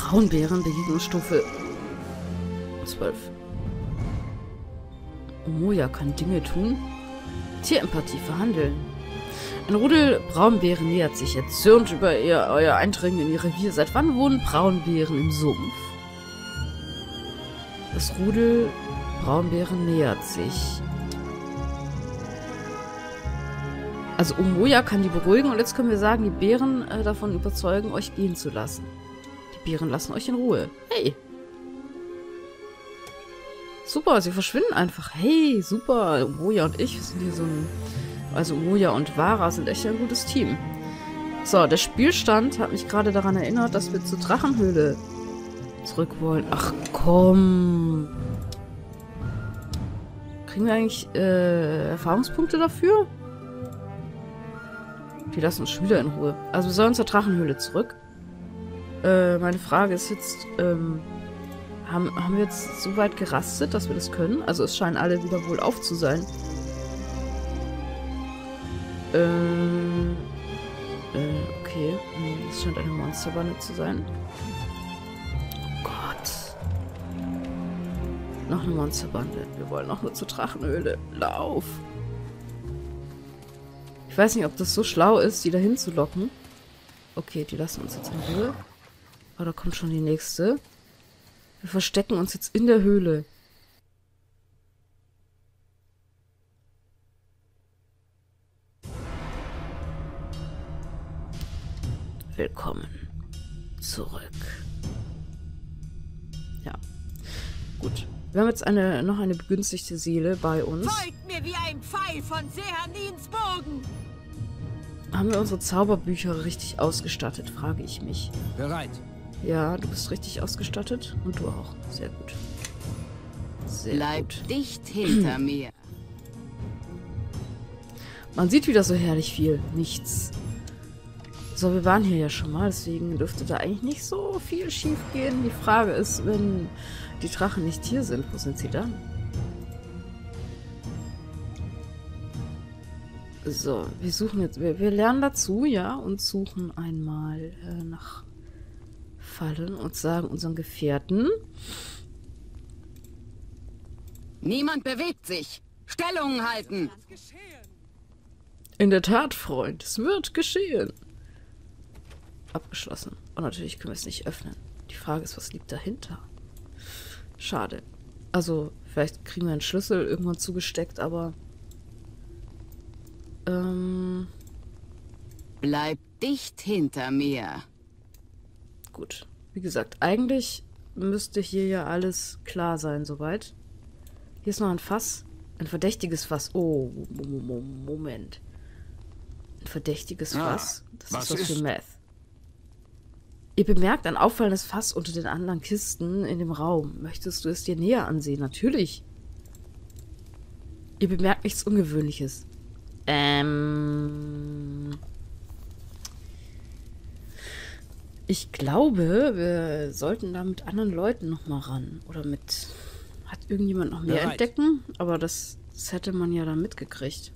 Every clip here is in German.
Braunbären, Begegnungsstufe 12. Omoja kann Dinge tun. Tierempathie verhandeln. Ein Rudel Braunbären nähert sich erzürnt über euer Eindringen in ihr Revier. Seit wann wohnen Braunbären im Sumpf? Das Rudel Braunbären nähert sich. Also Omoja kann die beruhigen und jetzt können wir sagen, die Bären davon überzeugen, euch gehen zu lassen. Die Bären lassen euch in Ruhe. Hey! Super, sie verschwinden einfach. Hey, super. Omoja und ich sind hier so ein... Also Omoja und Vara sind echt ein gutes Team. So, der Spielstand hat mich gerade daran erinnert, dass wir zur Drachenhöhle zurück wollen. Ach komm. Kriegen wir eigentlich Erfahrungspunkte dafür? Die lassen uns schon wieder in Ruhe. Also wir sollen zur Drachenhöhle zurück. Meine Frage ist jetzt, haben wir jetzt so weit gerastet, dass wir das können? Also es scheinen alle wieder wohl auf zu sein. Okay. Das scheint eine Monsterbande zu sein. Oh Gott. Noch eine Monsterbande. Wir wollen noch nur zur Drachenhöhle. Lauf! Ich weiß nicht, ob das so schlau ist, die dahin zu locken. Okay, die lassen uns jetzt in Ruhe. Oh, da kommt schon die nächste. Wir verstecken uns jetzt in der Höhle. Willkommen zurück. Ja. Gut. Wir haben jetzt noch eine begünstigte Seele bei uns. Folgt mir wie ein Pfeil von Sehanins Bogen! Haben wir unsere Zauberbücher richtig ausgestattet, frage ich mich. Bereit. Ja, du bist richtig ausgestattet. Und du auch. Sehr gut. Sehr Bleib gut. dicht hinter mir. Man sieht wieder so herrlich viel. Nichts. So, wir waren hier ja schon mal, deswegen dürfte da eigentlich nicht so viel schief gehen. Die Frage ist, wenn die Drachen nicht hier sind, wo sind sie dann? So, wir suchen jetzt, wir lernen dazu, ja, und suchen einmal nach Fallen und sagen unseren Gefährten. Niemand bewegt sich. Stellung halten. In der Tat, Freund, es wird geschehen. Abgeschlossen. Und natürlich können wir es nicht öffnen. Die Frage ist, was liegt dahinter? Schade. Also, vielleicht kriegen wir einen Schlüssel irgendwann zugesteckt, aber... Bleib dicht hinter mir. Gut. Wie gesagt, eigentlich müsste hier ja alles klar sein, soweit. Hier ist noch ein Fass. Ein verdächtiges Fass. Oh, Moment. Ein verdächtiges Fass. Das ist was für Meth. Ihr bemerkt ein auffallendes Fass unter den anderen Kisten in dem Raum. Möchtest du es dir näher ansehen? Natürlich. Ihr bemerkt nichts Ungewöhnliches. Ich glaube, wir sollten da mit anderen Leuten nochmal ran. Oder mit... Hat irgendjemand noch mehr entdecken? Aber das hätte man ja dann mitgekriegt.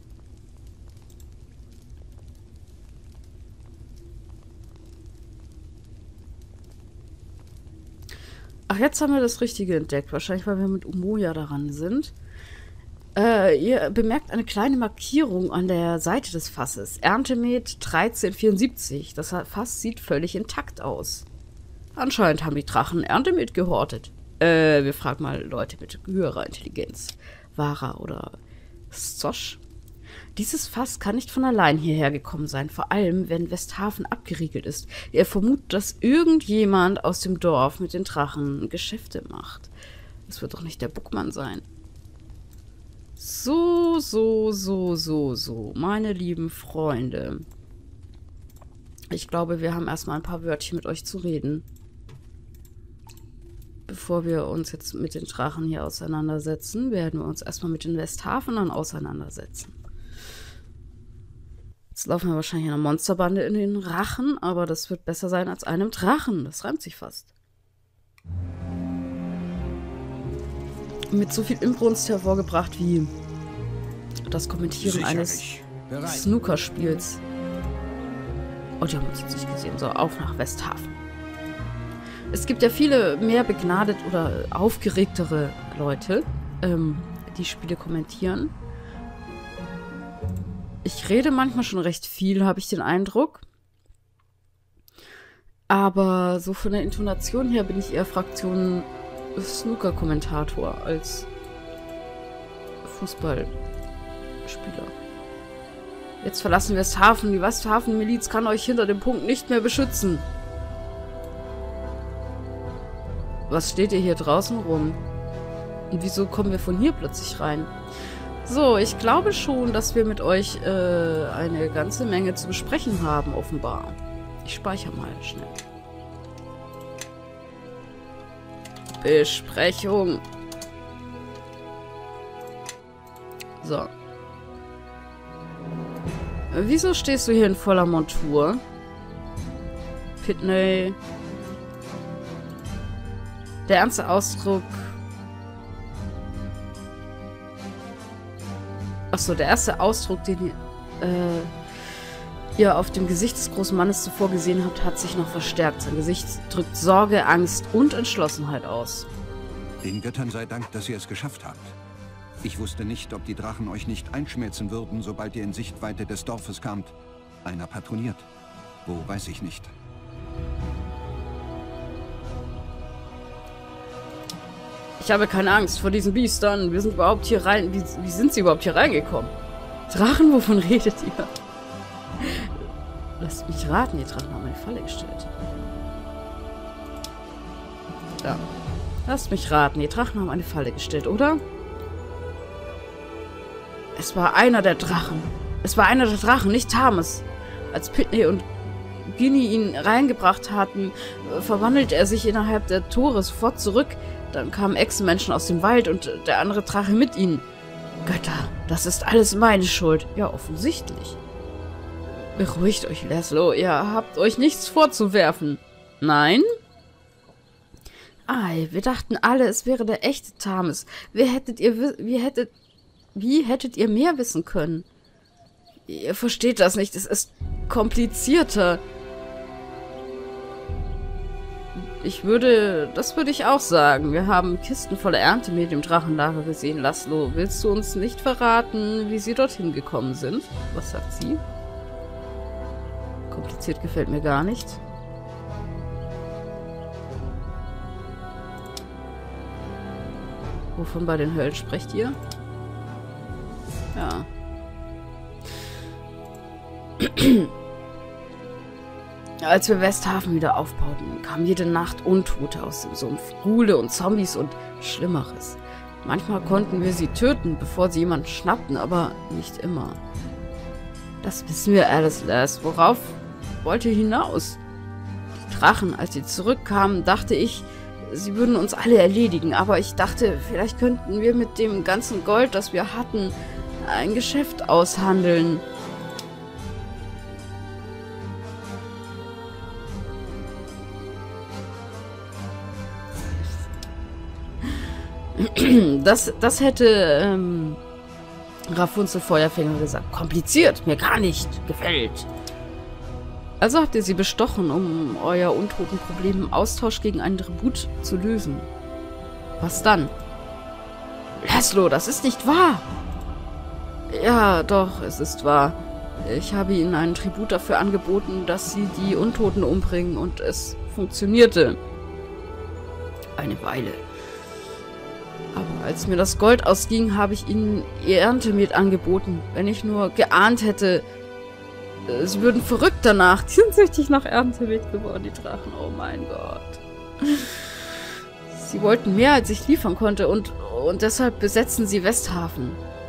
Ach, jetzt haben wir das Richtige entdeckt. Wahrscheinlich, weil wir mit Omoja daran sind. Ihr bemerkt eine kleine Markierung an der Seite des Fasses. Erntemet 1374. Das Fass sieht völlig intakt aus. Anscheinend haben die Drachen Erntemet gehortet. Wir fragen mal Leute mit höherer Intelligenz. Vara oder Zosch. Dieses Fass kann nicht von allein hierher gekommen sein, vor allem, wenn Westhafen abgeriegelt ist. Er vermutet, dass irgendjemand aus dem Dorf mit den Drachen Geschäfte macht. Das wird doch nicht der Buckmann sein. So, meine lieben Freunde. Ich glaube, wir haben erstmal ein paar Wörtchen mit euch zu reden. Bevor wir uns jetzt mit den Drachen hier auseinandersetzen, werden wir uns erstmal mit den Westhafenern auseinandersetzen. Jetzt laufen wir wahrscheinlich einer Monsterbande in den Rachen, aber das wird besser sein als einem Drachen. Das reimt sich fast. Mit so viel Inbrunst hervorgebracht wie das Kommentieren eines Snookerspiels. Oh, die haben uns jetzt nicht gesehen. So, auf nach Westhafen. Es gibt ja viele mehr begnadet oder aufgeregtere Leute, die Spiele kommentieren. Ich rede manchmal schon recht viel, habe ich den Eindruck. Aber so von der Intonation her bin ich eher Fraktion Snooker-Kommentator als Fußballspieler. Jetzt verlassen wir Westhafen. Die Westhafen-Miliz kann euch hinter dem Punkt nicht mehr beschützen. Was steht ihr hier draußen rum? Und wieso kommen wir von hier plötzlich rein? So, ich glaube schon, dass wir mit euch eine ganze Menge zu besprechen haben, offenbar. Ich speichere mal schnell. Besprechung. So. Wieso stehst du hier in voller Montur? Pitney. Der ernste Ausdruck. Achso, der erste Ausdruck, den ihr auf dem Gesicht des großen Mannes zuvor gesehen habt, hat sich noch verstärkt. Sein Gesicht drückt Sorge, Angst und Entschlossenheit aus. Den Göttern sei Dank, dass ihr es geschafft habt. Ich wusste nicht, ob die Drachen euch nicht einschmelzen würden, sobald ihr in Sichtweite des Dorfes kamt. Einer patroniert. Wo, weiß ich nicht. Ich habe keine Angst vor diesen Biestern. Wir sind überhaupt hier rein. Wie sind sie überhaupt hier reingekommen? Drachen, wovon redet ihr? Lasst mich raten, die Drachen haben eine Falle gestellt. Ja. Lasst mich raten, die Drachen haben eine Falle gestellt, oder? Es war einer der Drachen. Es war einer der Drachen, nicht Thames. Als Pitney und Ginny ihn reingebracht hatten, verwandelte er sich innerhalb der Tore sofort zurück. Dann kamen Echsenmenschen aus dem Wald und der andere Drache mit ihnen. Götter, das ist alles meine Schuld. Ja, offensichtlich. Beruhigt euch, Laszlo. Ihr habt euch nichts vorzuwerfen. Nein? Ei, wir dachten alle, es wäre der echte Thames. Wie hättet ihr mehr wissen können? Ihr versteht das nicht. Es ist komplizierter. Das würde ich auch sagen. Wir haben Kisten voller Erntemehl im Drachenlager gesehen. Laszlo, willst du uns nicht verraten, wie sie dorthin gekommen sind? Was sagt sie? Kompliziert gefällt mir gar nicht. Wovon bei den Höllen sprecht ihr? Ja. Als wir Westhafen wieder aufbauten, kamen jede Nacht Untote aus dem Sumpf, Ghule und Zombies und Schlimmeres. Manchmal konnten wir sie töten, bevor sie jemanden schnappten, aber nicht immer. Das wissen wir alles, Les. Worauf wollt ihr hinaus? Die Drachen, als sie zurückkamen, dachte ich, sie würden uns alle erledigen, aber ich dachte, vielleicht könnten wir mit dem ganzen Gold, das wir hatten, ein Geschäft aushandeln. Das hätte Rapunzel Feuerfinger gesagt. Kompliziert, mir gar nicht gefällt. Also habt ihr sie bestochen, um euer untoten Problem im Austausch gegen einen Tribut zu lösen. Was dann? Laszlo, das ist nicht wahr! Ja, doch, es ist wahr. Ich habe ihnen einen Tribut dafür angeboten, dass sie die Untoten umbringen und es funktionierte. Eine Weile. Aber als mir das Gold ausging, habe ich ihnen ihr Erntemehl angeboten. Wenn ich nur geahnt hätte, sie würden verrückt danach. Die sind süchtig nach Erntemehl geworden, die Drachen. Oh mein Gott. Sie wollten mehr, als ich liefern konnte und deshalb besetzen sie Westhafen.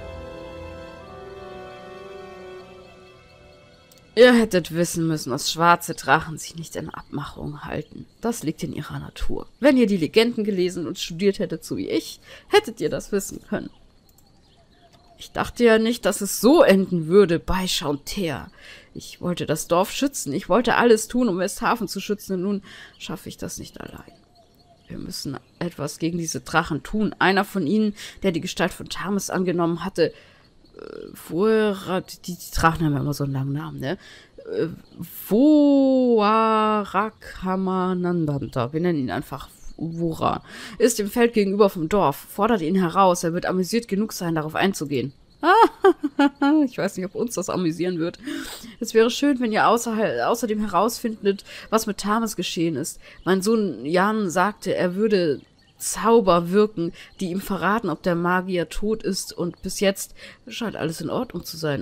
Ihr hättet wissen müssen, dass schwarze Drachen sich nicht in Abmachungen halten. Das liegt in ihrer Natur. Wenn ihr die Legenden gelesen und studiert hättet, so wie ich, hättet ihr das wissen können. Ich dachte ja nicht, dass es so enden würde bei Chauntea. Ich wollte das Dorf schützen. Ich wollte alles tun, um Westhafen zu schützen. Und nun schaffe ich das nicht allein. Wir müssen etwas gegen diese Drachen tun. Einer von ihnen, der die Gestalt von Thames angenommen hatte, vorher, die Drachen haben ja immer so einen langen Namen, ne? Voarakramananda, wir nennen ihn einfach Vora, ist im Feld gegenüber vom Dorf. Fordert ihn heraus, er wird amüsiert genug sein, darauf einzugehen. Ich weiß nicht, ob uns das amüsieren wird. Es wäre schön, wenn ihr außerdem herausfindet, was mit Thames geschehen ist. Mein Sohn Jan sagte, er würde Zauber wirken, die ihm verraten, ob der Magier tot ist, und bis jetzt scheint alles in Ordnung zu sein.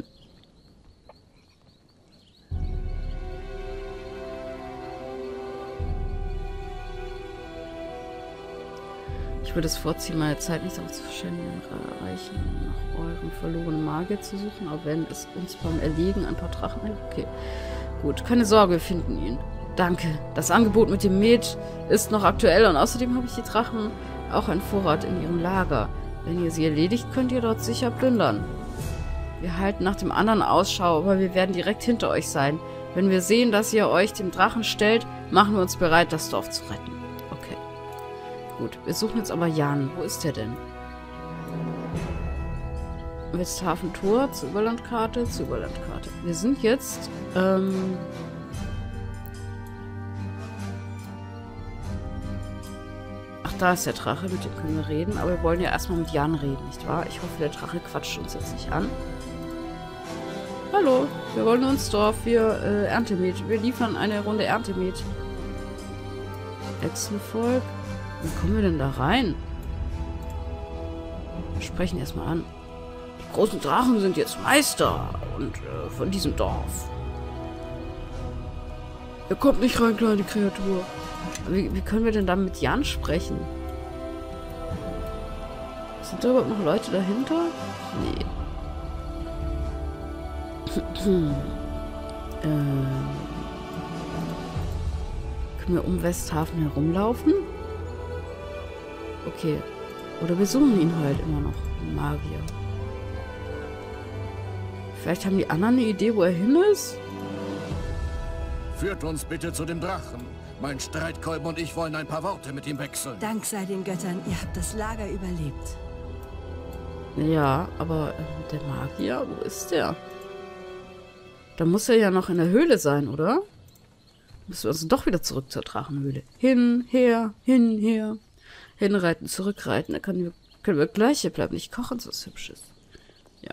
Ich würde es vorziehen, meine Zeit nicht darauf zu verschwenden, erreichen, nach eurem verlorenen Magier zu suchen, auch wenn es uns beim Erlegen ein paar Drachen hält. Okay, gut, keine Sorge, wir finden ihn. Danke. Das Angebot mit dem Met ist noch aktuell und außerdem habe ich die Drachen auch einen Vorrat in ihrem Lager. Wenn ihr sie erledigt, könnt ihr dort sicher plündern. Wir halten nach dem anderen Ausschau, aber wir werden direkt hinter euch sein. Wenn wir sehen, dass ihr euch dem Drachen stellt, machen wir uns bereit, das Dorf zu retten. Okay. Gut, wir suchen jetzt aber Jan. Wo ist der denn? Westhafen Tor, zur Überlandkarte, zur Überlandkarte. Wir sind jetzt, Ach, da ist der Drache, mit dem können wir reden. Aber wir wollen ja erstmal mit Jan reden, nicht wahr? Ich hoffe, der Drache quatscht uns jetzt nicht an. Hallo, wir wollen ins Dorf. Wir, Erntemet. Wir liefern eine Runde Erntemet. Echsenvolk. Wie kommen wir denn da rein? Wir sprechen erstmal an. Die großen Drachen sind jetzt Meister von diesem Dorf. Er kommt nicht rein, kleine Kreatur. Wie können wir denn dann mit Jan sprechen? Sind da überhaupt noch Leute dahinter? Nee. Können wir um Westhafen herumlaufen? Okay. Oder wir suchen ihn halt immer noch. Den Magier. Vielleicht haben die anderen eine Idee, wo er hin ist? Führt uns bitte zu dem Drachen. Mein Streitkolben und ich wollen ein paar Worte mit ihm wechseln. Dank sei den Göttern, ihr habt das Lager überlebt. Ja, aber der Magier, wo ist der? Da muss er ja noch in der Höhle sein, oder? Müssen wir uns doch wieder zurück zur Drachenhöhle. Hin, her. Hinreiten, zurückreiten. Da können wir gleich hier bleiben. Nicht kochen, so was Hübsches. Ja.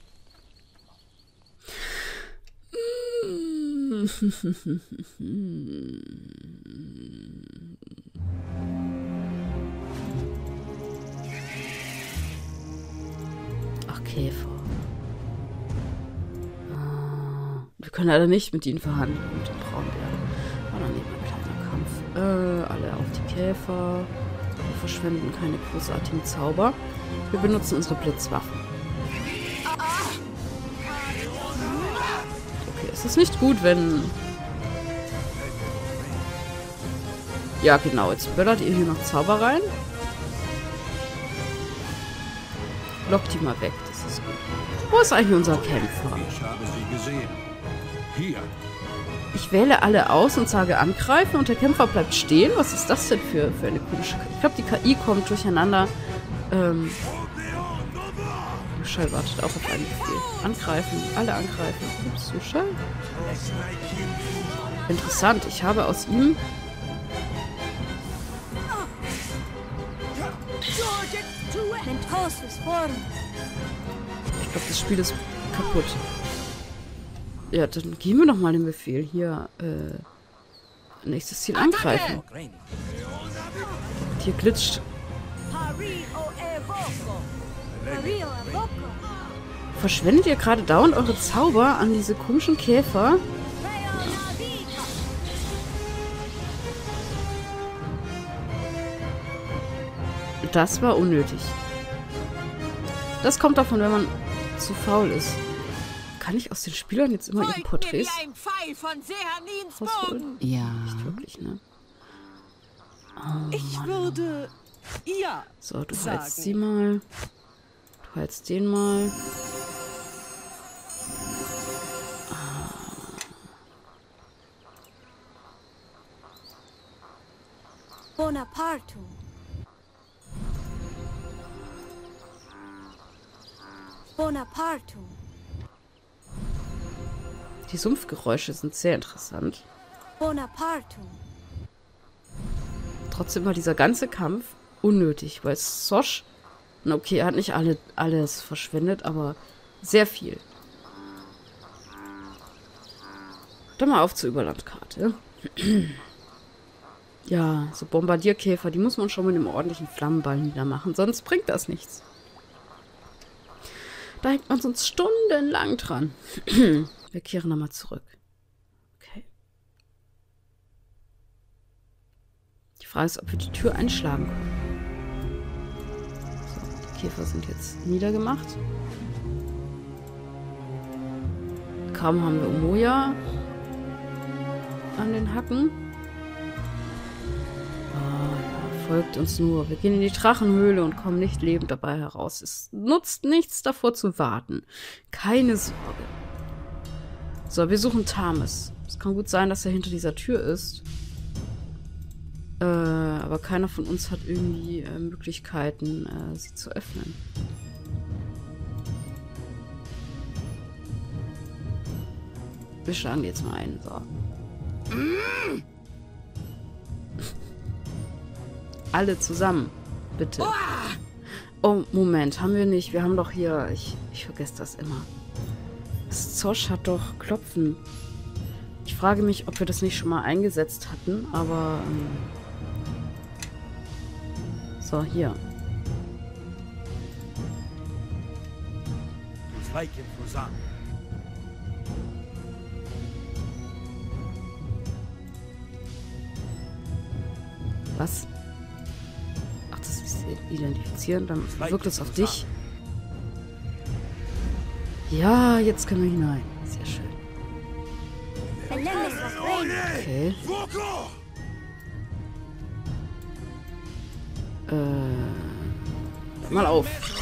Ach, Käfer. Wir können leider nicht mit ihnen verhandeln und den Braunbären. Aber dann nehmen wir ein kleiner Kampf. Alle auf die Käfer. Wir verschwenden keine großartigen Zauber. Wir benutzen unsere Blitzwaffen. Okay, es ist nicht gut, wenn... Ja, genau. Jetzt böllert ihr hier noch Zauber rein. Lockt die mal weg. Das ist gut. Wo ist eigentlich unser Kämpfer? Ich habe sie gesehen. Hier. Ich wähle alle aus und sage angreifen und der Kämpfer bleibt stehen. Was ist das denn für eine komische... Ich glaube, die KI kommt durcheinander. Sushal wartet auch auf einen Befehl. Angreifen. Alle angreifen. Ups, Sushal. Interessant. Ich habe aus ihm... Ich glaube, das Spiel ist kaputt. Ja, dann geben wir doch mal den Befehl. Hier, nächstes Ziel angreifen. Und hier glitscht. Verschwendet ihr gerade dauernd eure Zauber an diese komischen Käfer? Ja. Das war unnötig. Das kommt davon, wenn man zu faul ist. Kann ich aus den Spielern jetzt immer ihre Porträts rausholen? Ja. Nicht wirklich, ne? Oh, Ich würde... Ja. So, du sagen. heilst sie mal. Du heilst den mal. Bonaparte. Bonaparte. Die Sumpfgeräusche sind sehr interessant. Bonaparte. Trotzdem war dieser ganze Kampf unnötig, weil Sosh, na okay, er hat nicht alles verschwendet, aber sehr viel. Dann mal auf zur Überlandkarte. Ja, so Bombardierkäfer, die muss man schon mit einem ordentlichen Flammenball niedermachen, sonst bringt das nichts. Da hängt man sonst stundenlang dran. Wir kehren nochmal zurück. Okay. Die Frage ist, ob wir die Tür einschlagen können. So, die Käfer sind jetzt niedergemacht. Kaum haben wir Omoya an den Hacken. Folgt uns nur. Wir gehen in die Drachenhöhle und kommen nicht lebend dabei heraus. Es nutzt nichts davor zu warten. Keine Sorge. So, wir suchen Tamis. Es kann gut sein, dass er hinter dieser Tür ist. Aber keiner von uns hat irgendwie Möglichkeiten, sie zu öffnen. Wir schlagen jetzt mal ein. So. Alle zusammen, bitte. Oh, Moment, haben wir nicht. Wir haben doch hier... Ich vergesse das immer. Sosh hat doch Klopfen. Ich frage mich, ob wir das nicht schon mal eingesetzt hatten, aber... So, hier. Was? Ach, das ist identifizieren, dann wirkt es auf dich. Ja, jetzt können wir hinein. Sehr schön. Okay. Mal auf.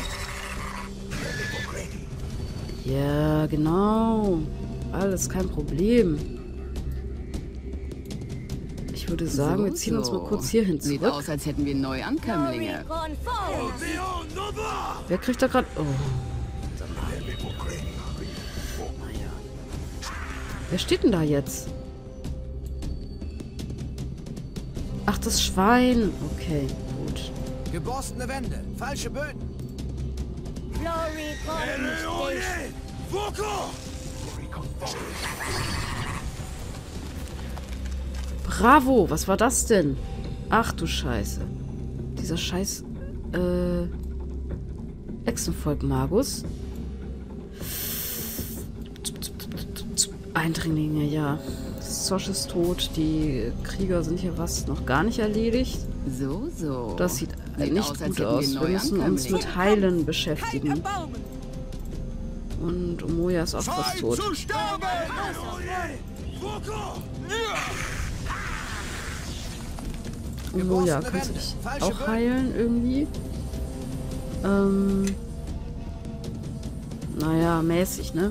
Ja, genau. Alles kein Problem. Ich würde sagen, wir ziehen uns mal kurz hierhin zurück. Sieht aus, als hätten wir Neuankömmlinge. Wer kriegt da gerade... Oh. Naja. Wer steht denn da jetzt? Ach, das Schwein. Okay, gut. Geborstene Wände, falsche Böden. Bravo, was war das denn? Ach du Scheiße. Dieser scheiß Echsenvolk Magus. Eindringlinge, ja. Sosh ist tot, die Krieger sind hier was noch gar nicht erledigt. So. Das sieht nicht gut aus. Wir müssen uns mit Heilen beschäftigen. Und Omoya ist auch fast tot. Omoya, kannst du dich auch heilen irgendwie? Naja, mäßig, ne?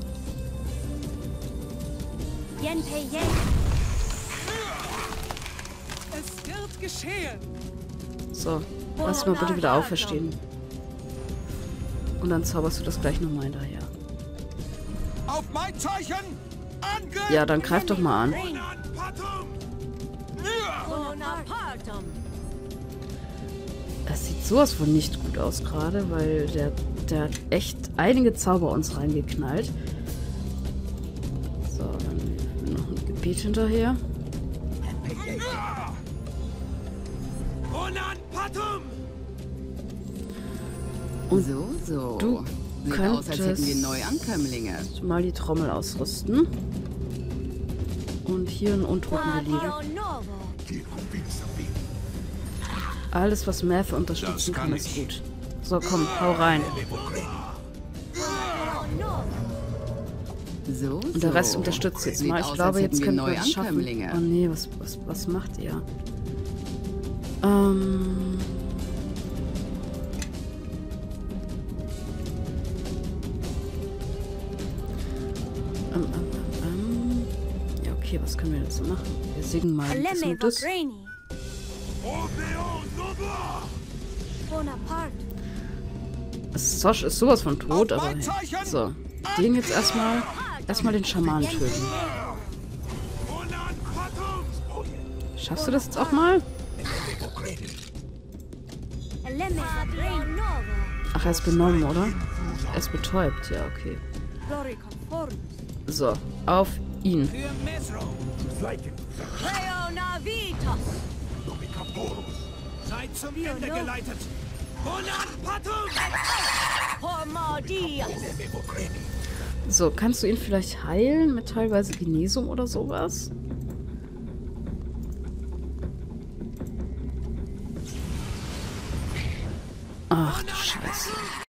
Es wird geschehen. So, lass mal bitte wieder auferstehen. Und dann zauberst du das gleich nochmal hinterher. Auf mein Zeichen! Angriff! Ja, dann greif doch mal an. Das sieht sowas von nicht gut aus gerade, weil der hat echt einige Zauber uns reingeknallt. So, dann noch ein Gebiet hinterher. Und So. du Sieht aus, als hätten wir Neuankömmlinge. mal die Trommel ausrüsten. Und hier einen Untoten belegen. Alles, was Math unterstützen kann, ist gut. So, komm, hau rein. So. Und der Rest unterstützt jetzt mal. Ich glaube, jetzt können wir es schaffen. Oh nee, was macht ihr? Ja, okay, was können wir jetzt machen? Wir singen mal das Gutes. Sosh ist sowas von tot, aber hey. So, den jetzt erstmal den Schamanen töten. Schaffst du das jetzt auch mal? Ach, er ist benommen, oder? Er ist betäubt, ja, okay. So, auf ihn. Für Mesro. Seid zum Ende geleitet. Bonat Patum! So, kannst du ihn vielleicht heilen mit teilweise Genesung oder sowas? Ach du Scheiße.